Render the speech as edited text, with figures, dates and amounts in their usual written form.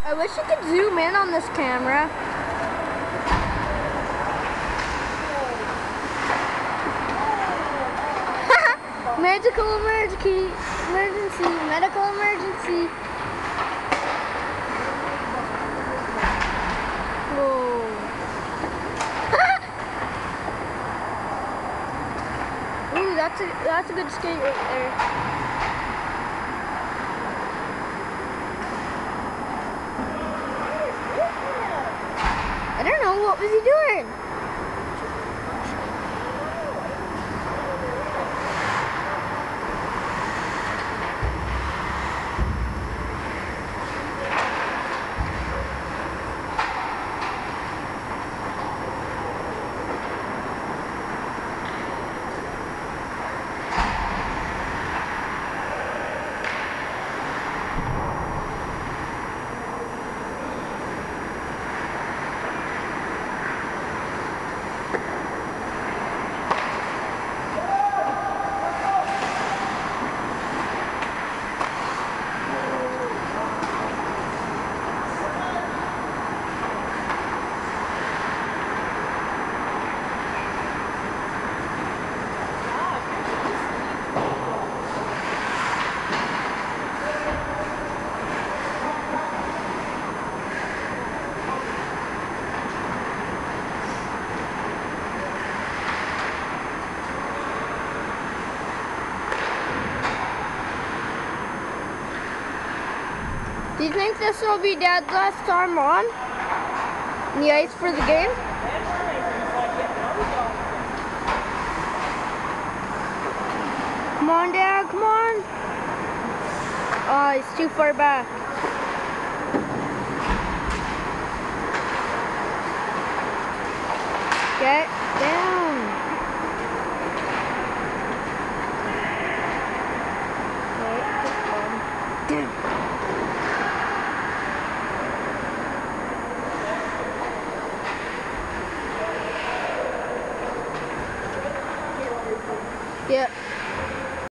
I wish you could zoom in on this camera. Medical emergency, medical emergency. Whoa. Ooh, that's a good skate right there. I don't know, what was he doing? Do you think this will be Dad's last time on the ice for the game? Come on, Dad, come on. Oh, he's too far back. Get down. Down. Yeah.